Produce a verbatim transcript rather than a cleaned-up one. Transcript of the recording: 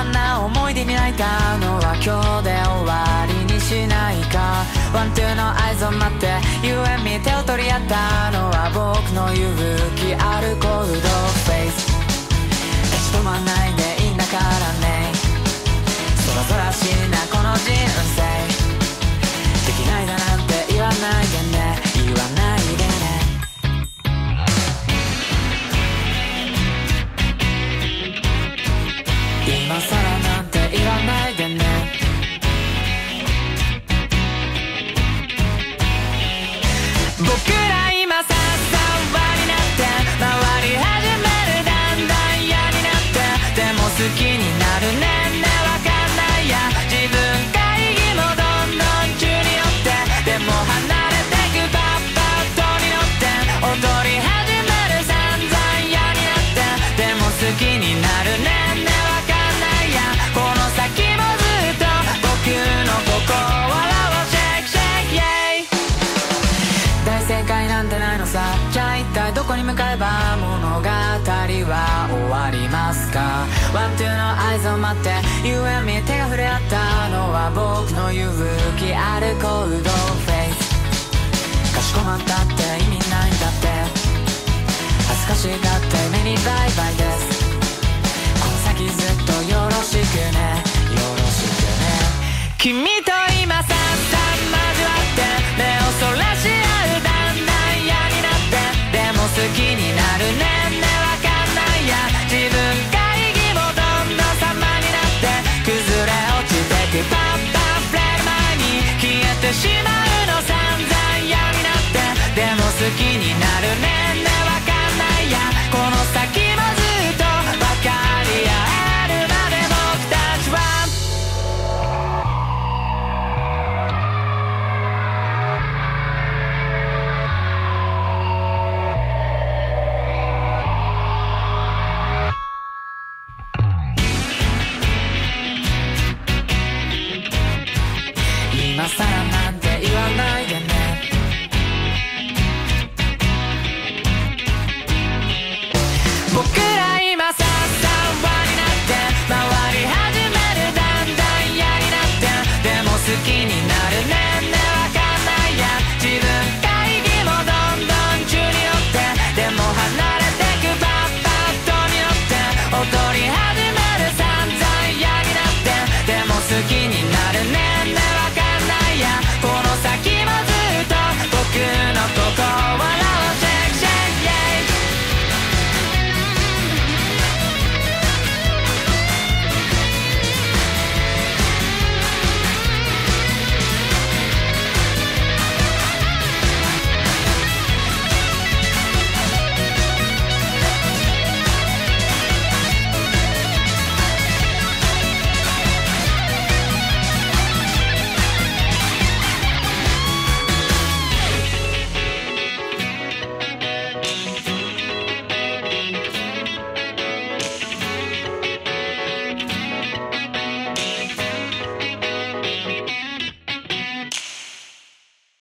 あんな思い出に泣いたのは今日で終わりにしないか。ワンツーの合図を待って You and me 手を取り合ったのは僕の勇気あるコールドフェイス。立ち止まんないでいいんだからね。空々しいなこの人生。できないだなんて言わないでね、言わないでね。今さらなんて言わないでね。僕ら今ささわになって回り始める、だんだん嫌になってでも好きになるね。ねわかんないや自分会議もどんどん中に寄ってでも離れてくパッパッとに乗って踊り始める。散々嫌になってでも好きになるね。ねわかんないやこの先もずっと僕の心をシェイクシェイクイェイ。大正解なんてないのさ。じゃあ一体どこに向かえば物語は終わりますか。ワンツーの合図を待って You and me 手が触れ合ったのは僕の勇気あるコールドフェイス。かしこまったって意味ないんだって、恥ずかしがって目にバイバイです。この先ずっとよろしくね、よろしくね。君と今さっさ交わって目をそらし合う、だんだん嫌になってでも好きになるね。ねわかんないや自分会議もどんどん様になって崩れ落ちてく。パンパン触れる前に消えてしまうの。散々嫌になってでも好きになるね。ねわかんないやこの先もずっと分かり合えるまで僕たちは。今さらなんて言わない